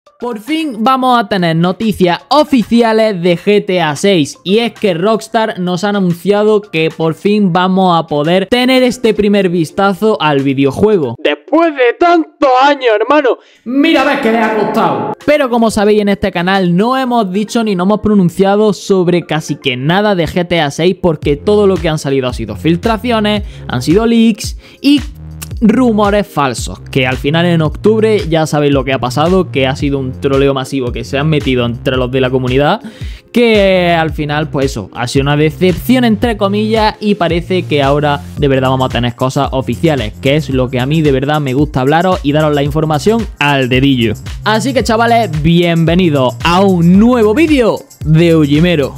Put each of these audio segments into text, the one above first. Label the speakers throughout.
Speaker 1: Por fin vamos a tener noticias oficiales de GTA 6 y es que Rockstar nos ha anunciado que por fin vamos a poder tener este primer vistazo al videojuego. Después de tantos años, hermano, mira a ver qué le ha costado. Pero como sabéis, en este canal no hemos dicho ni no hemos pronunciado sobre casi que nada de GTA 6 porque todo lo que han salido ha sido filtraciones, han sido leaks y rumores falsos, que al final en octubre ya sabéis lo que ha pasado, que ha sido un troleo masivo que se han metido entre los de la comunidad, que al final pues eso, ha sido una decepción entre comillas y parece que ahora de verdad vamos a tener cosas oficiales, que es lo que a mí de verdad me gusta hablaros y daros la información al dedillo. Así que chavales, bienvenidos a un nuevo vídeo de Ujimero.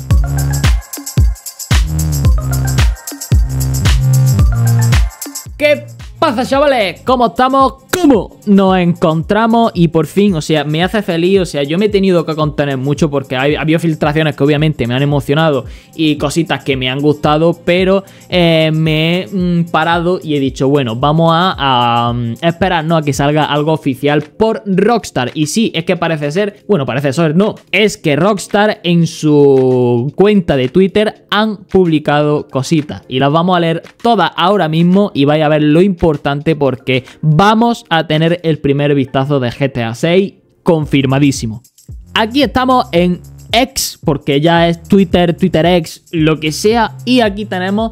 Speaker 1: ¿Qué pasa, chavales? ¿Cómo estamos? ¿Cómo nos encontramos? Y por fin, o sea, me hace feliz, o sea, yo me he tenido que contener mucho porque ha habido filtraciones que obviamente me han emocionado y cositas que me han gustado, pero me he parado y he dicho, bueno, vamos a esperarnos a que salga algo oficial por Rockstar. Y sí, es que parece ser, bueno, parece ser, no, es que Rockstar en su cuenta de Twitter han publicado cositas y las vamos a leer todas ahora mismo y vais a ver lo importante porque vamos a tener el primer vistazo de GTA 6 confirmadísimo. Aquí estamos en X, porque ya es Twitter, Twitter X, lo que sea, y aquí tenemos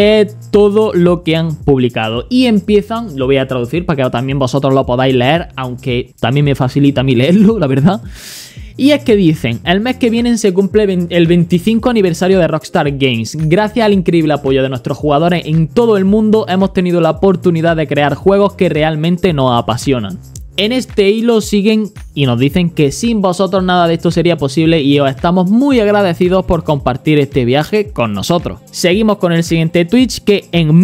Speaker 1: todo lo que han publicado. Y empiezan, lo voy a traducir para que también vosotros lo podáis leer, aunque también me facilita a mí leerlo, la verdad. Y es que dicen, el mes que viene se cumple el 25 aniversario de Rockstar Games. Gracias al increíble apoyo de nuestros jugadores en todo el mundo, hemos tenido la oportunidad de crear juegos que realmente nos apasionan. En este hilo siguen y nos dicen que sin vosotros nada de esto sería posible y os estamos muy agradecidos por compartir este viaje con nosotros. Seguimos con el siguiente tweet, que en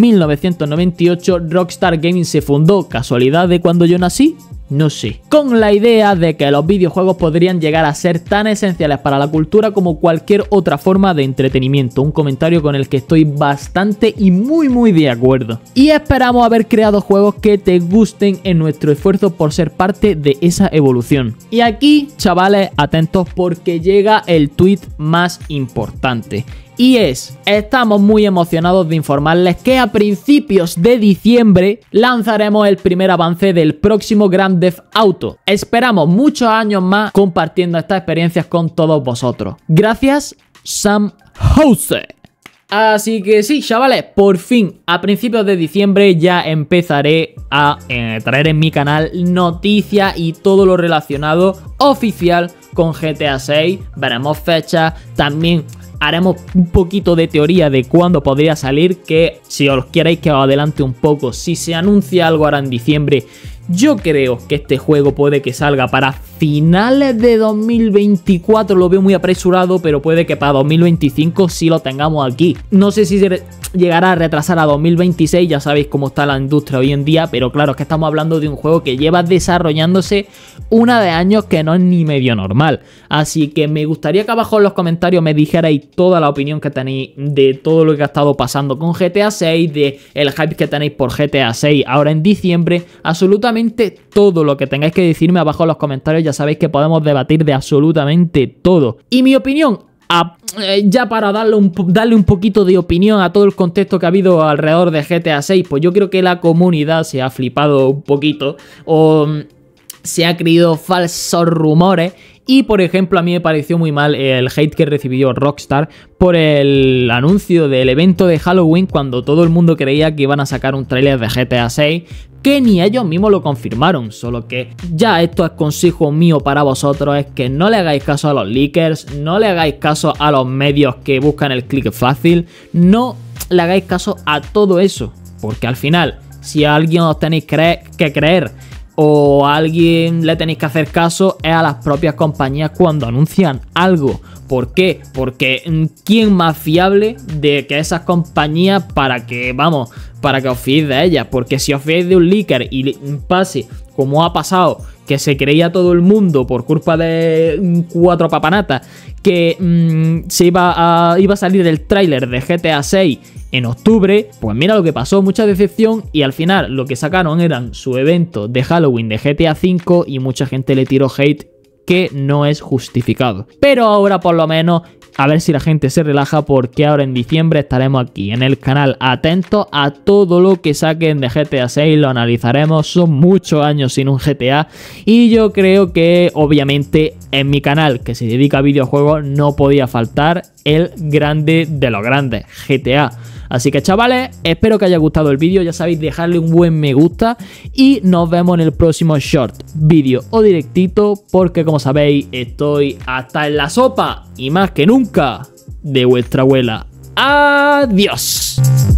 Speaker 1: 1998 Rockstar Games se fundó. ¿Casualidad de cuando yo nací? No sé. Con la idea de que los videojuegos podrían llegar a ser tan esenciales para la cultura como cualquier otra forma de entretenimiento. Un comentario con el que estoy bastante y muy de acuerdo. Y esperamos haber creado juegos que te gusten en nuestro esfuerzo por ser parte de esa evolución. Y aquí, chavales, atentos porque llega el tweet más importante. Y es, estamos muy emocionados de informarles que a principios de diciembre lanzaremos el primer avance del próximo Grand Theft Auto. Esperamos muchos años más compartiendo estas experiencias con todos vosotros. Gracias, Sam House. Así que sí, chavales, por fin, a principios de diciembre ya empezaré a traer en mi canal noticias y todo lo relacionado oficial con GTA 6. Veremos fechas, también haremos un poquito de teoría de cuándo podría salir, que si os queréis que os adelante un poco, si se anuncia algo ahora en diciembre, yo creo que este juego puede que salga para finales de 2024, lo veo muy apresurado, pero puede que para 2025 sí lo tengamos aquí. No sé si se llegará a retrasar a 2026, ya sabéis cómo está la industria hoy en día, pero claro, es que estamos hablando de un juego que lleva desarrollándose una de años que no es ni medio normal. Así que me gustaría que abajo en los comentarios me dijerais toda la opinión que tenéis de todo lo que ha estado pasando con GTA 6, de el hype que tenéis por GTA 6 ahora en diciembre, absolutamente todo lo que tengáis que decirme abajo en los comentarios. Ya sabéis que podemos debatir de absolutamente todo. Y mi opinión, ya para darle un poquito de opinión a todo el contexto que ha habido alrededor de GTA 6, pues yo creo que la comunidad se ha flipado un poquito o se ha creído falsos rumores. Y por ejemplo, a mí me pareció muy mal el hate que recibió Rockstar por el anuncio del evento de Halloween, cuando todo el mundo creía que iban a sacar un tráiler de GTA 6, que ni ellos mismos lo confirmaron. Solo que ya esto es consejo mío para vosotros, es que no le hagáis caso a los leakers, no le hagáis caso a los medios que buscan el click fácil, no le hagáis caso a todo eso, porque al final, si a alguien os tenéis que creer o a alguien le tenéis que hacer caso, es a las propias compañías cuando anuncian algo. ¿Por qué? Porque ¿quién más fiable de que esas compañías para que os fiéis de ellas? Porque si os fiéis de un leaker y pase como ha pasado, que se creía todo el mundo por culpa de 4 papanatas que iba a salir el tráiler de GTA 6 en octubre, pues mira lo que pasó, mucha decepción, y al final lo que sacaron eran su evento de Halloween de GTA 5 y mucha gente le tiró hate que no es justificado. Pero ahora por lo menos a ver si la gente se relaja, porque ahora en diciembre estaremos aquí en el canal atentos a todo lo que saquen de GTA 6, lo analizaremos. Son muchos años sin un GTA y yo creo que obviamente en mi canal que se dedica a videojuegos no podía faltar el grande de los grandes, GTA. Así que chavales, espero que haya gustado el vídeo, ya sabéis, dejarle un buen me gusta y nos vemos en el próximo short, vídeo o directito, porque como sabéis estoy hasta en la sopa y más que nunca de vuestra abuela. ¡Adiós!